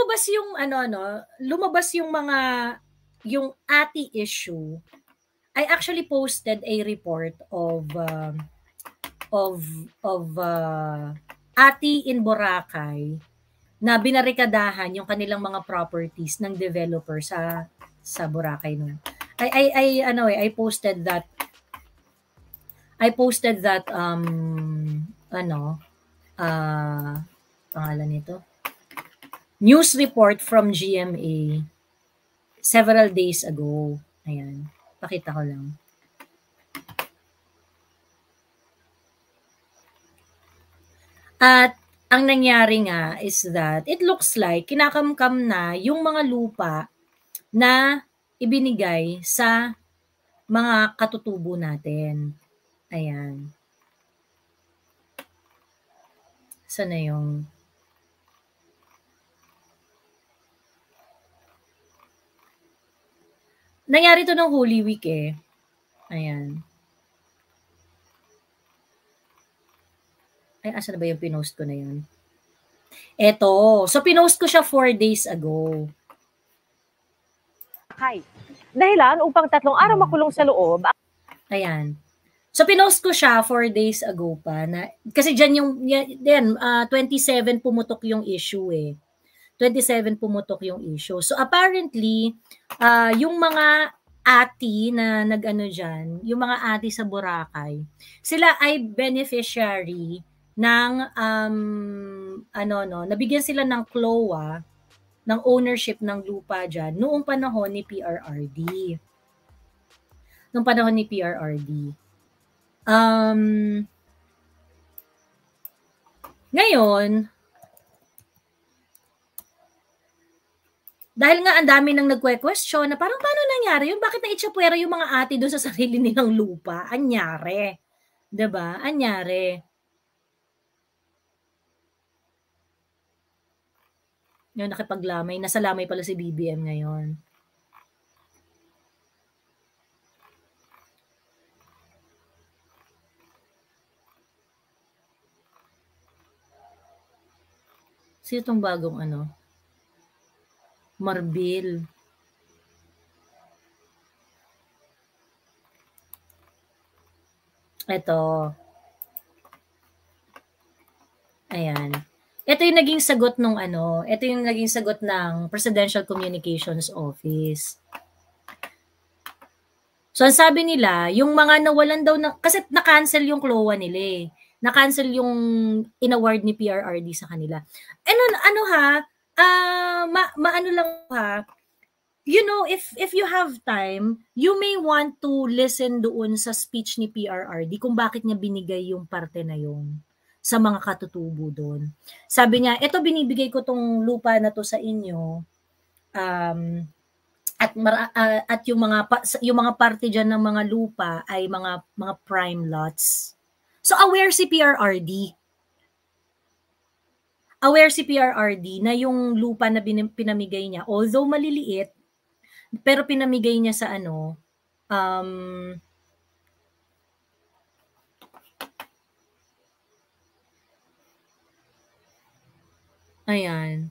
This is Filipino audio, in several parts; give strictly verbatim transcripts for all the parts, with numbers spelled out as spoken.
lumabas yung ano no, lumabas yung mga yung A T I issue. I actually posted a report of um, of of uh, A T I in Boracay na binarikadahan yung kanilang mga properties ng developer sa sa Boracay noon. I I I ano eh, I posted that I posted that um ano uh, pangalan nito, news report from G M A several days ago. Ayan, pakita ko lang. At ang nangyari nga is that it looks like kinakamkam na yung mga lupa na ibinigay sa mga katutubo natin. Ayan. Sana yung nangyari to ng Holy Week eh. Ayan. Ay, asa na ba yung pinost ko na yun? Eto. So, pinost ko siya four days ago. Hay. Dahilan upang tatlong araw makulong sa loob. Ayan. So, pinost ko siya four days ago pa. Na, kasi dyan yung, yan, uh, twenty-seven pumutok yung issue eh. twenty-seven pumutok yung issue. So, apparently, uh, yung mga ati na nag-ano dyan, yung mga ati sa Boracay, sila ay beneficiary ng, um, ano, no, nabigyan sila ng C L O A, ng ownership ng lupa dyan, noong panahon ni P R R D. Noong panahon ni P R R D. Um, ngayon, dahil nga ang dami nang nagkwe-question na parang paano nangyari yun? Bakit na-itchapwera yung mga ate doon sa sarili nilang lupa? Anyari. Diba? Anyari. Yung nakipaglamay. Nasa lamay pala si B B M ngayon. Sino itong bagong ano? Marbil. Ito. Ayan. Ito yung naging sagot nung ano, ito yung naging sagot ng Presidential Communications Office. So, ang sabi nila, yung mga nawalan daw, na, kasi na-cancel yung C L O A nila eh. Na-cancel yung in-award ni P R R D sa kanila. Ano, ano ha, uh, ma, maano lang ha, you know, if if you have time, you may want to listen doon sa speech ni P R R D kung bakit niya binigay yung parte na yun sa mga katutubo doon. Sabi niya, eto binibigay ko tong lupa na to sa inyo. Um, at uh, at yung mga yung mga parte diyan ng mga lupa ay mga mga prime lots. So aware si P R R D. Aware si P R R D na yung lupa na pinamigay niya, although maliliit, pero pinamigay niya sa ano, um, ayan.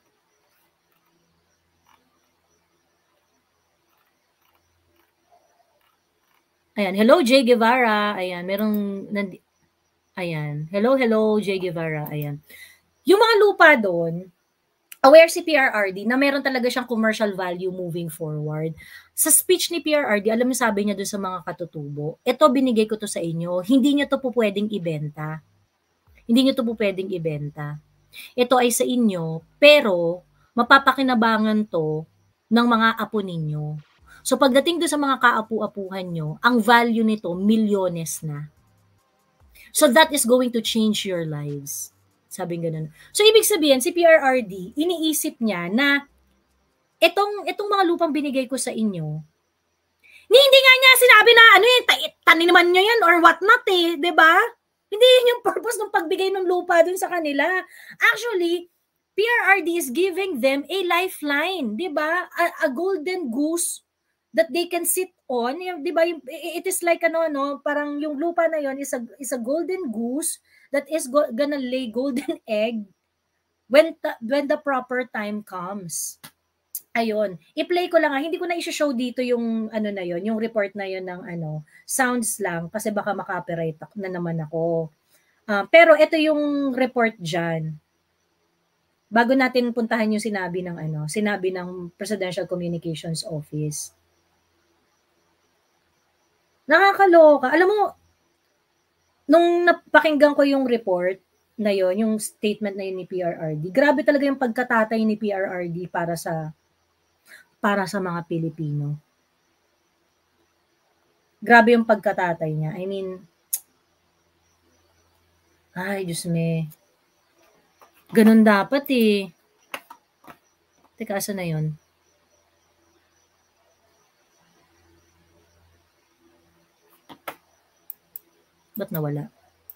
Ayan, hello Jay Guevara. Ayan, merong ayan. Hello, hello Jay Guevara. Ayan. Yung mga lupa doon, aware si P R R D na meron talaga siyang commercial value moving forward. Sa speech ni P R R D, alam niyo sabi niya doon sa mga katutubo, ito binigay ko to sa inyo, hindi niyo to po pwedeng ibenta. Hindi niyo to po pwedeng ibenta. Ito ay sa inyo, pero mapapakinabangan to ng mga apo ninyo. So pagdating doon sa mga kaapu-apuhan nyo, ang value nito, milyones na. So that is going to change your lives. Sabing ganun. So ibig sabihin, si P R R D, iniisip niya na itong, itong mga lupang binigay ko sa inyo, ni, hindi nga niya sinabi na ano yun, tanin naman nyo yan or what not eh, di ba? Hindi yun yung purpose ng pagbigay ng lupa dun sa kanila. Actually, P R R D is giving them a lifeline, di ba? A, a golden goose that they can sit on, di ba? It is like ano, no, parang yung lupa na yon is a is a golden goose that is go, gonna lay golden egg when, the, when the proper time comes. Ayun, i-play ko lang, hindi ko na i-show dito yung ano na yon, yung report na yon ng ano, sounds lang kasi baka maka-copyright na naman ako. Uh, pero ito yung report diyan. Bago natin puntahan yung sinabi ng ano, sinabi ng Presidential Communications Office. Nakakaloka. Alam mo, nung napakinggan ko yung report na yon, yung statement na yun ni P R R D, grabe talaga yung pagkatatay ni P R R D para sa para sa mga Pilipino. Grabe yung pagkatatay niya. I mean, ay, Diyos me. Ganun dapat eh. Teka, asa na yun? Ba't nawala?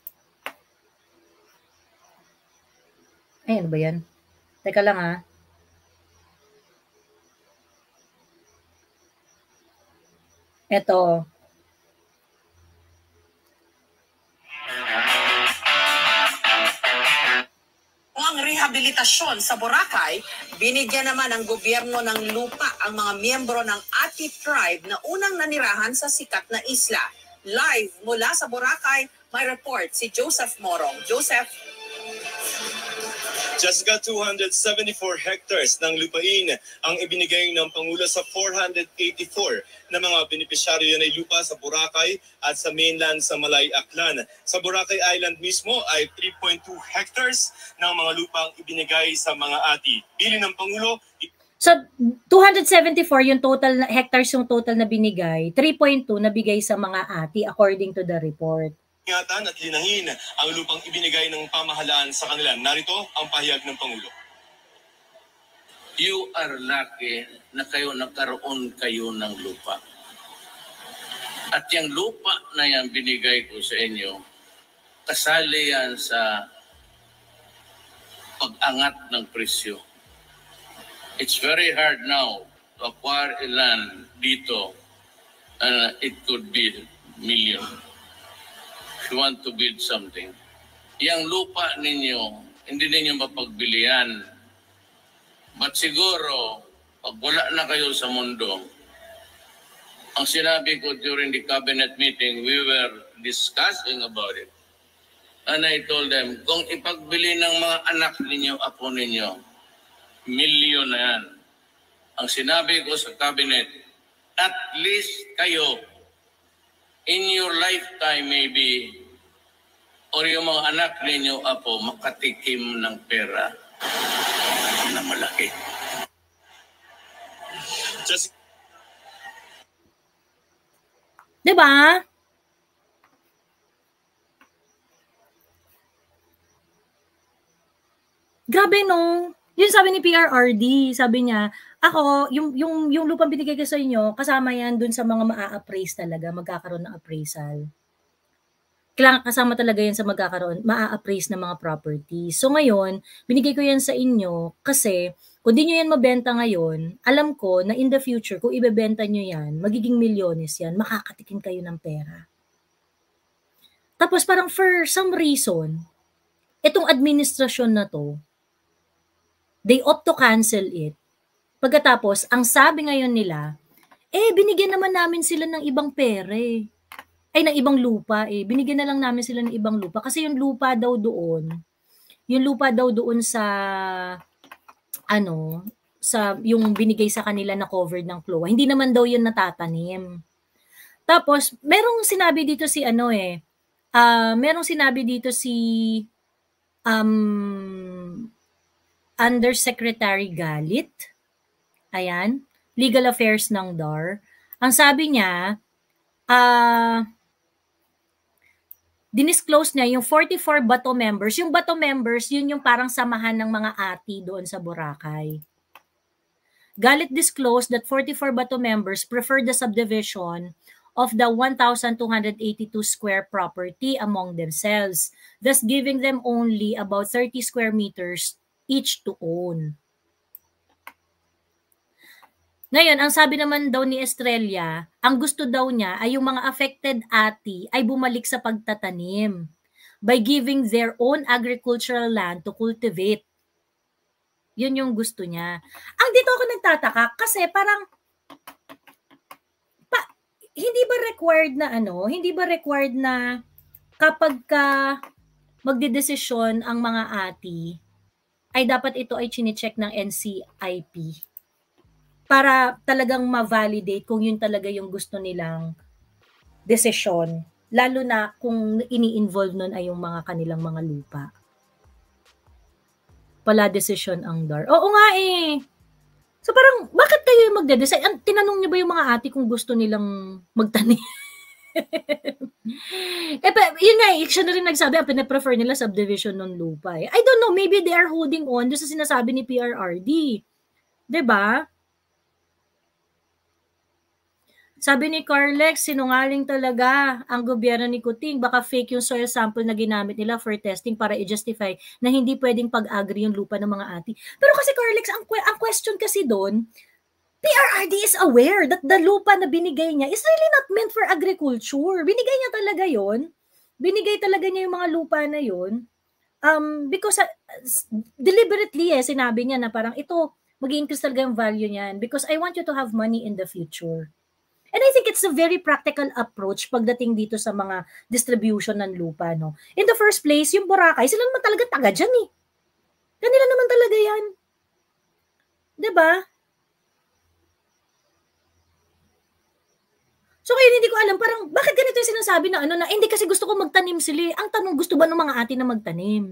Ay, ano ba yan? Teka lang ha. Eto. Ang rehabilitasyon sa Boracay, binigyan naman ng gobyerno ng lupa ang mga miyembro ng Ati Tribe na unang nanirahan sa sikat na isla. Live mula sa Boracay, may report si Joseph Morong. Joseph. Jessica, two hundred seventy-four hectares ng lupain ang ibinigay ng Pangulo sa four hundred eighty-four na mga benepisyaryo ng lupa sa Boracay at sa mainland sa Malay Aklan. Sa Boracay Island mismo ay three point two hectares ng mga lupang ibinigay sa mga ati. Bili ng Pangulo. So, two hundred seventy-four yung total na hectares yung total na binigay, three point two nabigay sa mga ati according to the report. Ingatan at linahin ang lupang ibinigay ng pamahalaan sa kanila. Narito ang pahayag ng Pangulo. You are lucky na kayo nagkaroon kayo ng lupa. At yung lupa na yan binigay ko sa inyo, kasali yan sa pag-angat ng presyo. It's very hard now to acquire a land dito. Uh, it could be million. If you want to build something. Yang lupa ninyo, hindi ninyo mapagbilian. But siguro, pag wala na kayo sa mundo, ang sinabi ko during the cabinet meeting, we were discussing about it. And I told them, kung ipagbili ng mga anak ninyo, apo ninyo, milyon na yan. Ang sinabi ko sa cabinet, at least kayo, in your lifetime maybe, or yung mga anak ninyo, apo, makatikim ng pera na malaki. Just... Diba? Grabe no. Yun sabi ni P R R D, sabi niya, ako, yung, yung, yung lupang binigay ko sa inyo, kasama yan dun sa mga maa-appraise talaga, magkakaroon ng appraisal. Kailangan kasama talaga yan sa magkakaroon, maa-appraise ng mga properties. So ngayon, binigay ko yan sa inyo kasi kung di nyo yan mabenta ngayon, alam ko na in the future, kung ibebenta nyo yan, magiging milyones yan, makakatikim kayo ng pera. Tapos parang for some reason, itong administrasyon na to, they opt to cancel it. Pagkatapos, ang sabi ngayon nila, eh, binigyan naman namin sila ng ibang pera eh. Ay, ng ibang lupa eh. Binigyan na lang namin sila ng ibang lupa. Kasi yung lupa daw doon, yung lupa daw doon sa, ano, sa, yung binigay sa kanila na covered ng C L O A, hindi naman daw yun natatanim. Tapos, merong sinabi dito si, ano eh, uh, merong sinabi dito si, um, Undersecretary Galit, ayan, Legal Affairs ng D A R. Ang sabi niya, ah, uh, dinisclose niya yung forty-four Bato members. Yung Bato members, yun yung parang samahan ng mga ati doon sa Boracay. Galit disclosed that forty-four Bato members prefer the subdivision of the one thousand two hundred eighty-two square property among themselves, thus giving them only about thirty square meters each to own. Ngayon, ang sabi naman daw ni Estrella, ang gusto daw niya ay yung mga affected ati ay bumalik sa pagtatanim by giving their own agricultural land to cultivate. Yun yung gusto niya. Ang dito ako nagtataka kasi parang pa, hindi ba required na ano, hindi ba required na kapag ka magdedesisyon ang mga ati, ay dapat ito ay chine-check ng N C I P para talagang ma-validate kung yun talaga yung gusto nilang desisyon, lalo na kung ini-involve nun ay yung mga kanilang mga lupa. Pala desisyon ang D A R. Oo nga eh. So parang, bakit kayo yung magde-decide? An- Tinanong niyo ba yung mga ati kung gusto nilang magtanim? eh, pa, yun nga, eh, siya na rin nagsabi, ang pinaprefer nila subdivision ng lupa. Eh. I don't know, maybe they are holding on doon sa sinasabi ni P R R D. Diba? Sabi ni Carlex, sinungaling talaga ang gobyerno ni Kuting. Baka fake yung soil sample na ginamit nila for testing para i-justify na hindi pwedeng pag-agri yung lupa ng mga ati. Pero kasi Carlex, ang, ang question kasi doon, P R R D is aware that the lupa na binigay niya is really not meant for agriculture. Binigay niya talaga yon. Binigay talaga niya yung mga lupa na yon. Um, because uh, deliberately eh, sinabi niya na parang ito, mag-i-increase talaga yung value niyan because I want you to have money in the future. And I think it's a very practical approach pagdating dito sa mga distribution ng lupa, no? In the first place, yung Boracay, sila naman talaga taga dyan eh. Kanila naman talaga yan. Diba? So kaya hindi ko alam, parang bakit ganito yung sinasabi na ano na, hindi kasi gusto ko magtanim sila. Ang tanong, gusto ba ng mga ati na magtanim?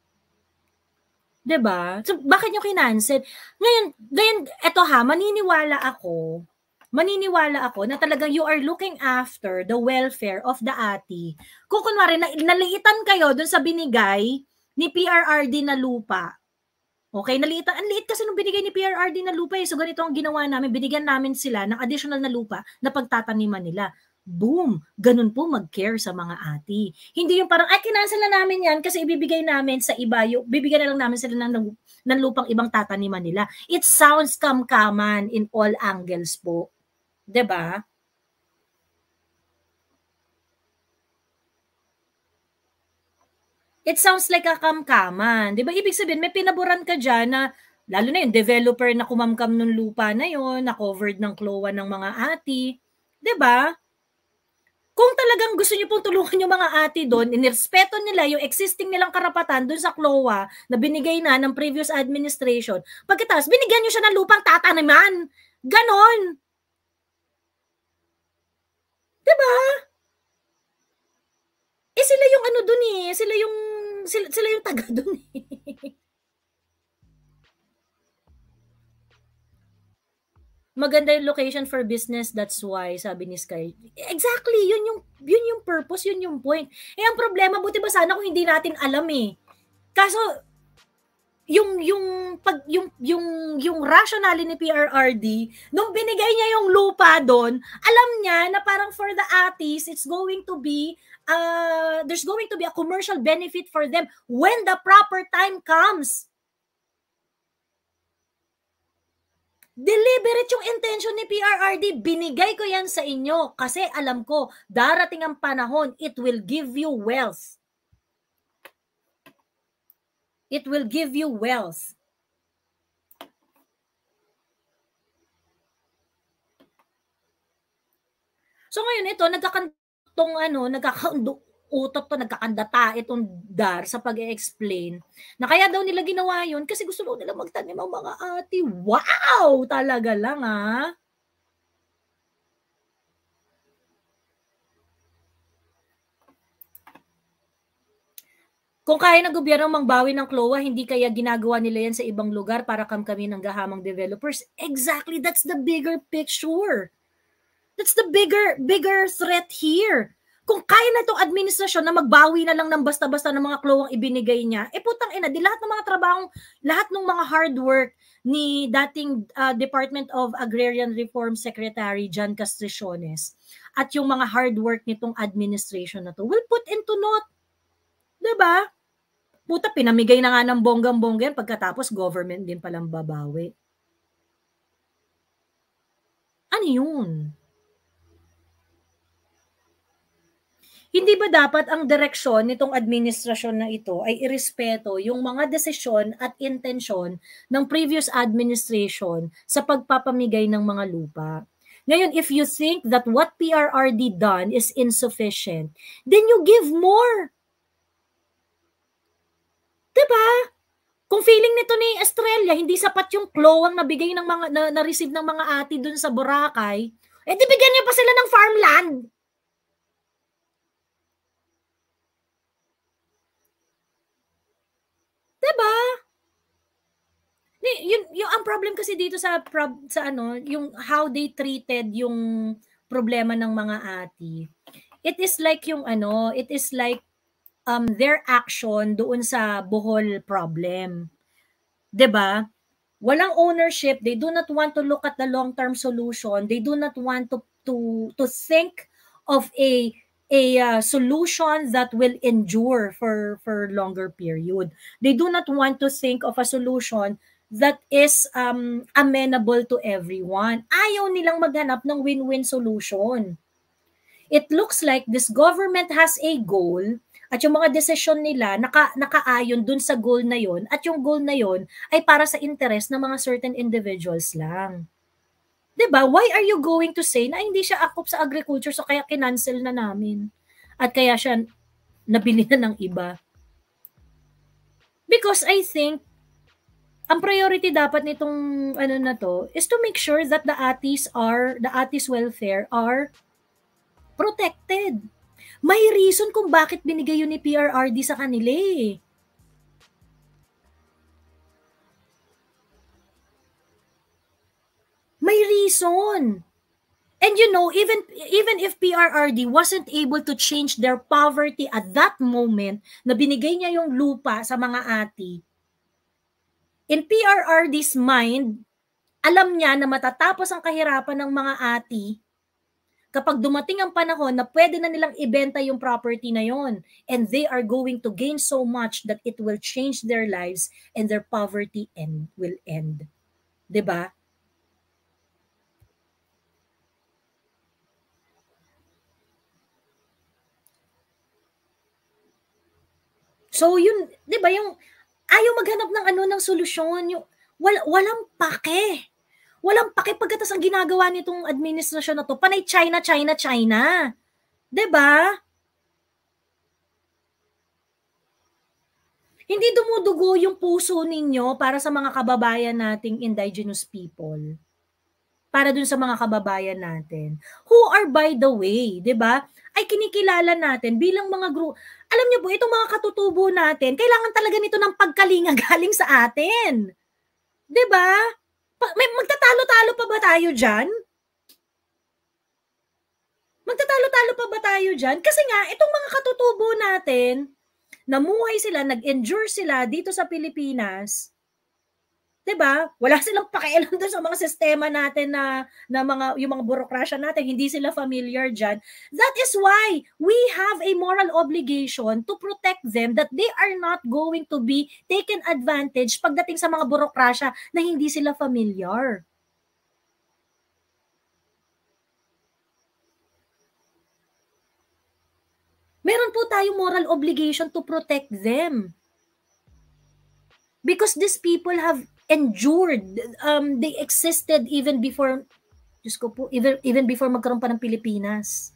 Diba? So bakit nyo kinancel? Ngayon, ngayon, eto ha, maniniwala ako, maniniwala ako na talagang you are looking after the welfare of the ati. Kung kunwari, na, naliitan kayo dun sa binigay ni P R R D na lupa. Okay, naliitan. Ang liit kasi nung binigay ni P R R D na lupa eh. So ganito ang ginawa namin, binigyan namin sila ng additional na lupa na pagtataniman nila. Boom! Ganun po mag-care sa mga ati. Hindi yung parang, ay, kinansel na namin yan kasi ibibigay namin sa iba, yung, bibigyan na lang namin sila ng, ng lupang ibang tataniman nila. It sounds kamkaman in all angles po. Diba? It sounds like a kamkaman. Diba? Ibig sabihin, may pinaboran ka dyan na, lalo na yung developer na kumamkam ng lupa na yon, na covered ng klowa ng mga ati. Diba? Kung talagang gusto niyo pong tulungan yung mga ati doon, inirespeto nila yung existing nilang karapatan doon sa klowa na binigay na ng previous administration, pagkatapos binigyan niyo siya ng lupang tataniman. Ganon. Diba? Eh sila yung ano dun eh, sila yung sila, sila yung taga dun eh. Maganda yung location for business, that's why, sabi ni Sky. Exactly, yun yung yun yung purpose, yun yung point. Eh ang problema, buti ba sana kung hindi natin alam eh. Kaso yung yung pag yung yung yung rationale ni P R R D nung binigay niya yung lupa doon, alam niya na parang for the atis it's going to be uh there's going to be a commercial benefit for them when the proper time comes. Deliberate yung intention ni P R R D, binigay ko yan sa inyo kasi alam ko darating ang panahon, it will give you wealth. It will give you wealth. So ngayon ito, nagkakantong ano, nagkakautot to, nagkakandata itong D A R sa pag-e-explain na kaya daw nila ginawa yun kasi gusto daw nila magtanim ang mga ati. Wow! Talaga lang ah. Kung kaya ng gobyerno mangbawi ng klowa, hindi kaya ginagawa nila yan sa ibang lugar para kamkamin ng gahamang developers. Exactly, that's the bigger picture. That's the bigger bigger threat here. Kung kaya na itong administrasyon na magbawi na lang ng basta-basta ng mga klowang ibinigay niya, eh putang ina, di lahat ng mga trabahong, lahat ng mga hard work ni dating uh, Department of Agrarian Reform Secretary John Castriciones at yung mga hard work nitong administration na to will put into naught. Diba? Puta, pinamigay na nga ng bonggang-bongga yan, pagkatapos government din palang babawi. Ano yun? Hindi ba dapat ang direksyon nitong administrasyon na ito ay irespeto yung mga desisyon at intensyon ng previous administration sa pagpapamigay ng mga lupa? Ngayon, if you think that what P R R D done is insufficient, then you give more. Diba? Kung feeling nito ni Estrella, hindi sapat yung clue ang nabigay ng mga, na, na-receive ng mga ati dun sa Boracay, eh di bigyan niya pa sila ng farmland. Diba? Yun, yung ang problem kasi dito sa sa ano, yung how they treated yung problema ng mga ati. It is like yung ano, it is like um their action doon sa Bohol problem. 'Di ba? Walang ownership, they do not want to look at the long-term solution. They do not want to to to think of a a uh, solution that will endure for for longer period. They do not want to think of a solution that is um, amenable to everyone. Ayaw nilang maghanap ng win-win solution. It looks like this government has a goal at yung mga desisyon nila naka, nakaayon dun sa goal na yon at yung goal na yon ay para sa interest ng mga certain individuals lang. Diba? Why are you going to say na hindi siya akop sa agriculture so kaya kinancel na namin at kaya siya nabili na ng iba? Because I think ang priority dapat nitong ano na to is to make sure that the atis are, the atis welfare are protected. May reason kung bakit binigay yun ni P R R D sa kanila eh. May reason. And you know, even even if P R R D wasn't able to change their poverty at that moment na binigay niya yung lupa sa mga ati, in P R R D's mind, alam niya na matatapos ang kahirapan ng mga ati kapag dumating ang panahon na pwede na nilang ibenta yung property na yon, and they are going to gain so much that it will change their lives and their poverty end, will end. 'Di ba? So yun, 'di ba, yung ayaw maghanap ng ano ng solusyon, yung wal, walang pake. Walang pake pagkatas ang ginagawa nitong administrasyon na to. Panay China, China, China. 'Di ba? Hindi dumudugo yung puso ninyo para sa mga kababayan nating indigenous people. Para dun sa mga kababayan natin. Who are, by the way, 'di ba? Ay kinikilala natin bilang mga group. Alam niyo po, itong mga katutubo natin, kailangan talaga nito ng pagkalinga galing sa atin. 'Di ba? May magtatalo-talo pa ba tayo diyan? Magtatalo-talo pa ba tayo diyan? Kasi nga itong mga katutubo natin, namuhay sila, nag-endure sila dito sa Pilipinas. 'Di ba? Wala silang pakialam doon sa mga sistema natin na na mga yung mga burokrasya natin, hindi sila familiar diyan. That is why we have a moral obligation to protect them, that they are not going to be taken advantage pagdating sa mga burokrasya na hindi sila familiar. Meron po tayong moral obligation to protect them. Because these people have endured, um, they existed even before, Diyos ko po, even, even before magkaroon pa ng Pilipinas.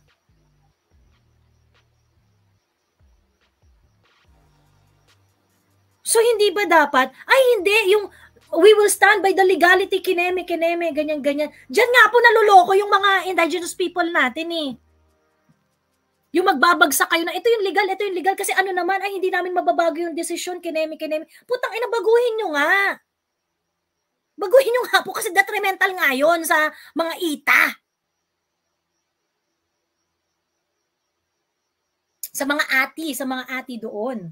So hindi ba dapat, ay hindi, yung we will stand by the legality, kineme, kineme, ganyan, ganyan. Diyan nga po naluloko yung mga indigenous people natin eh. Yung magbabagsak kayo na ito yung legal, ito yung legal, kasi ano naman, ay hindi namin mababago yung desisyon, kineme, kineme. Putang ina, baguhin nyo nga. Baguhin nyo nga po kasi detrimental nga yun sa mga ita. Sa mga ati, sa mga ati doon.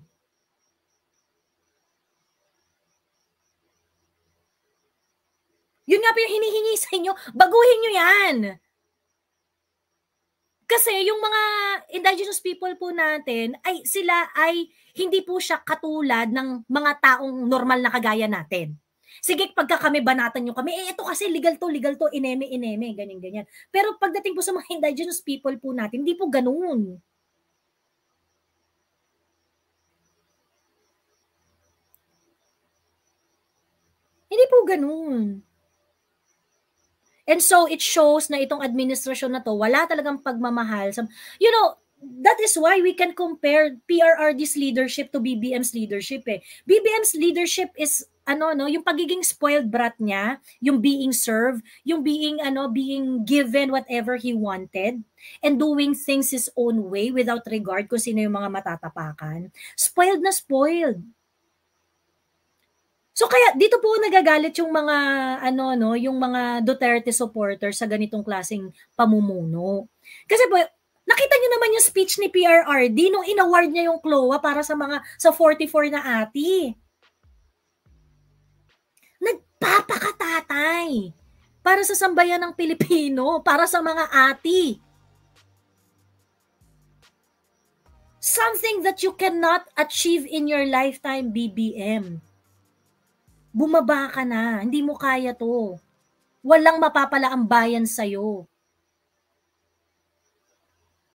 Yun nga po yung hinihingi sa inyo, baguhin nyo yan. Kasi yung mga indigenous people po natin, ay sila ay hindi po siya katulad ng mga taong normal na kagaya natin. Sige, pagka kami banatan nyo kami, eh ito kasi legal to, legal to, ineme, ineme, ganyan, ganyan. Pero pagdating po sa mga indigenous people po natin, hindi po ganun. ganun. And so, it shows na itong administrasyon na to, wala talagang pagmamahal. Sa, you know, that is why we can compare P R R D's leadership to B B M's leadership eh. B B M's leadership is, ano, no, yung pagiging spoiled brat niya, yung being served, yung being, ano, being given whatever he wanted, and doing things his own way without regard kung sino yung mga matatapakan. Spoiled na spoiled. So kaya dito po nagagalit yung mga ano no, yung mga Duterte supporters sa ganitong klaseng pamumuno. Kasi po nakita niyo naman yung speech ni P R R D nung inaward niya yung C L O A para sa mga sa forty-four na ati. Nagpapakatatay para sa sambayan ng Pilipino, para sa mga ati. Something that you cannot achieve in your lifetime, B B M. Bumaba ka na, hindi mo kaya to. Walang mapapala ang bayan sa'yo.